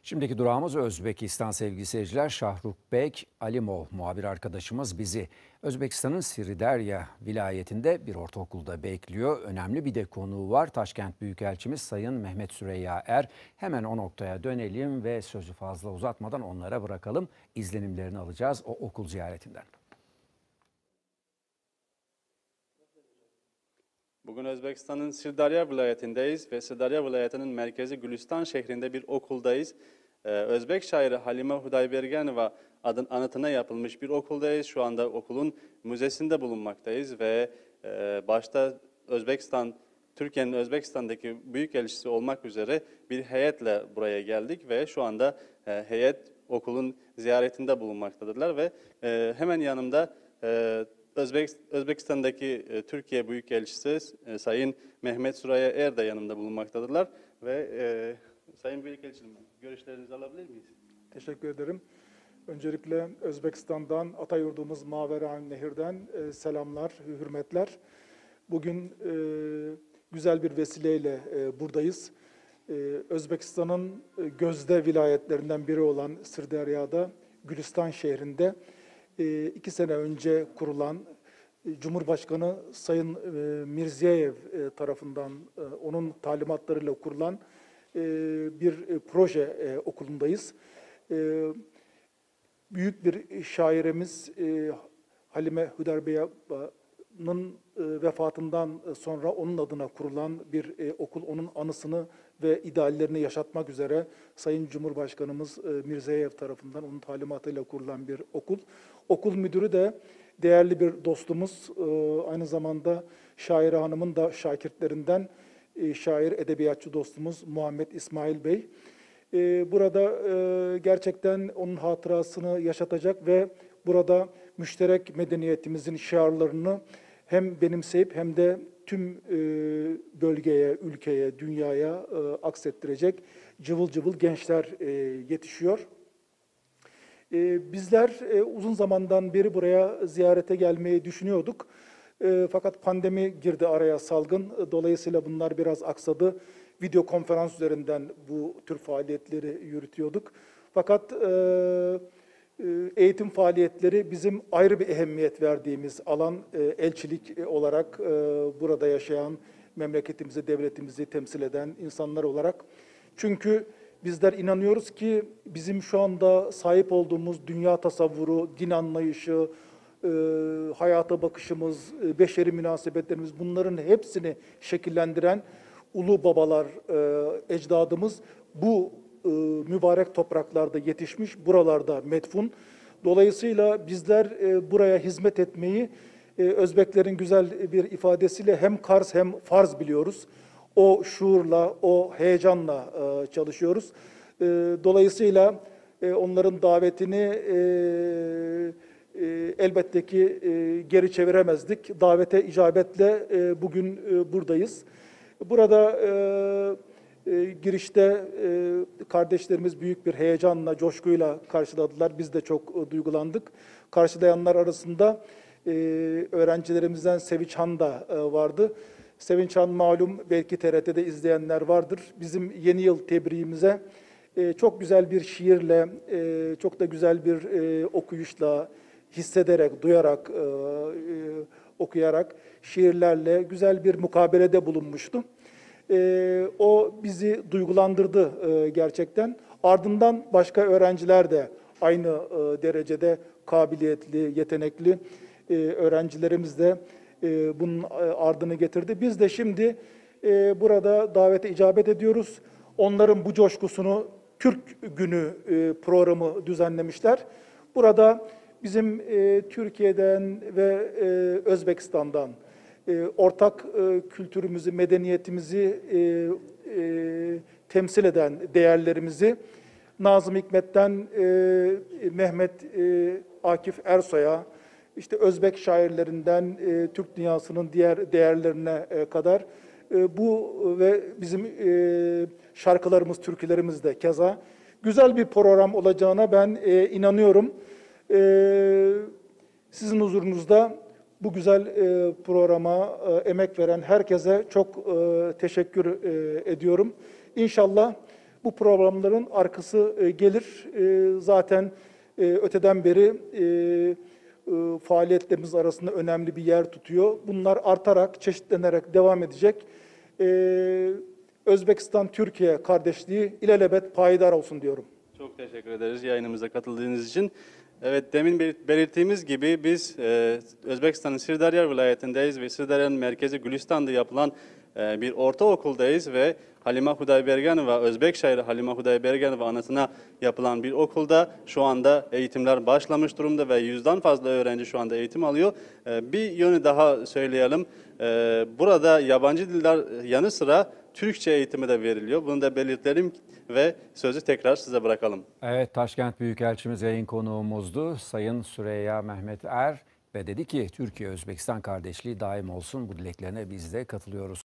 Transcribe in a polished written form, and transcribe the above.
Şimdiki durağımız Özbekistan sevgili seyirciler. Şahrukbek Alimov muhabir arkadaşımız bizi Özbekistan'ın Sirdarya vilayetinde bir ortaokulda bekliyor. Önemli bir de konuğu var. Taşkent Büyükelçimiz Sayın Mehmet Süreyya Er. Hemen o noktaya dönelim ve sözü fazla uzatmadan onlara bırakalım. İzlenimlerini alacağız o okul ziyaretinden. Bugün Özbekistan'ın Sirdarya vilayetindeyiz ve Sirdarya vilayetinin merkezi Gülistan şehrinde bir okuldayız. Özbek şairi Halime Hudaybergenova anıtına yapılmış bir okuldayız. Şu anda okulun müzesinde bulunmaktayız ve başta Türkiye'nin Özbekistan'daki büyükelçisi olmak üzere bir heyetle buraya geldik ve şu anda heyet okulun ziyaretinde bulunmaktadırlar ve hemen yanımda Özbekistan'daki Türkiye Büyükelçisi Sayın Mehmet Süreyya Er de yanımda bulunmaktadırlar ve Sayın Büyükelçim, görüşlerinizi alabilir miyiz? Teşekkür ederim. Öncelikle Özbekistan'dan, Atayurdumuz Maveran Nehir'den selamlar, hürmetler. Bugün güzel bir vesileyle buradayız. Özbekistan'ın gözde vilayetlerinden biri olan Sirdarya'da, Gülistan şehrinde 2 sene önce kurulan Cumhurbaşkanı Sayın Mirziyoyev tarafından onun talimatlarıyla kurulan bir proje okulundayız. Büyük bir şairimiz Halime Hudaybergenovan'ın vefatından sonra onun adına kurulan bir okul, onun anısını ve ideallerini yaşatmak üzere Sayın Cumhurbaşkanımız Mirziyoyev tarafından onun talimatıyla kurulan bir okul. Okul müdürü de değerli bir dostumuz, aynı zamanda Şaire Hanım'ın da şakirtlerinden şair, edebiyatçı dostumuz Muhammed İsmail Bey. Burada gerçekten onun hatırasını yaşatacak ve burada müşterek medeniyetimizin şiarlarını hem benimseyip hem de tüm bölgeye, ülkeye, dünyaya aksettirecek cıvıl cıvıl gençler yetişiyor. Bizler uzun zamandan beri buraya ziyarete gelmeyi düşünüyorduk. Fakat pandemi girdi araya, salgın. Dolayısıyla bunlar biraz aksadı. Video konferans üzerinden bu tür faaliyetleri yürütüyorduk. Fakat eğitim faaliyetleri bizim ayrı bir ehemmiyet verdiğimiz alan, elçilik olarak burada yaşayan, memleketimizi, devletimizi temsil eden insanlar olarak. Çünkü bizler inanıyoruz ki bizim şu anda sahip olduğumuz dünya tasavvuru, din anlayışı, hayata bakışımız, beşeri münasebetlerimiz, bunların hepsini şekillendiren ulu babalar, ecdadımız bu mübarek topraklarda yetişmiş, buralarda metfun. Dolayısıyla bizler buraya hizmet etmeyi Özbeklerin güzel bir ifadesiyle hem karz hem farz biliyoruz. O şuurla, o heyecanla çalışıyoruz. Dolayısıyla onların davetini elbette ki geri çeviremezdik. Davete icabetle bugün buradayız. Burada girişte kardeşlerimiz büyük bir heyecanla, coşkuyla karşıladılar. Biz de çok duygulandık. Karşılayanlar arasında öğrencilerimizden Sevinç Han da vardı. Sevinç Han malum, belki TRT'de izleyenler vardır. Bizim yeni yıl tebriğimize çok güzel bir şiirle, çok da güzel bir okuyuşla, hissederek, duyarak, okuyarak, şiirlerle güzel bir mukabelede bulunmuştu. O bizi duygulandırdı gerçekten. Ardından başka öğrenciler de aynı derecede kabiliyetli, yetenekli öğrencilerimiz de bunun ardını getirdi. Biz de şimdi burada davete icabet ediyoruz. Onların bu coşkusunu Türk Günü programı düzenlemişler. Burada bizim Türkiye'den ve Özbekistan'dan ortak kültürümüzü, medeniyetimizi temsil eden değerlerimizi Nazım Hikmet'ten Mehmet Akif Ersoy'a, işte Özbek şairlerinden Türk dünyasının diğer değerlerine kadar bu ve bizim şarkılarımız, türkülerimiz de keza güzel bir program olacağına ben inanıyorum. Sizin huzurunuzda bu güzel programa emek veren herkese çok teşekkür ediyorum. İnşallah Bu programların arkası gelir. Zaten öteden beri faaliyetlerimiz arasında önemli bir yer tutuyor. Bunlar artarak, çeşitlenerek devam edecek. Özbekistan-Türkiye kardeşliği ilelebet payidar olsun diyorum. Çok teşekkür ederiz yayınımıza katıldığınız için. Evet, demin belirttiğimiz gibi biz Özbekistan'ın Sirdarya vilayetindeyiz ve Sirdarya'nın merkezi Gülistan'da yapılan bir ortaokuldayız ve Halime Hudaybergenova, Özbek şairi Halime Hudaybergenova anıtına yapılan bir okulda şu anda eğitimler başlamış durumda ve 100'den fazla öğrenci şu anda eğitim alıyor. Bir yönü daha söyleyelim. Burada yabancı diller yanı sıra Türkçe eğitimi de veriliyor. Bunu da belirtelim ve sözü tekrar size bırakalım. Evet, Taşkent Büyükelçimiz yayın konuğumuzdu. Sayın Süreyya Mehmet Er ve dedi ki Türkiye-Özbekistan kardeşliği daim olsun. Bu dileklerine biz de katılıyoruz.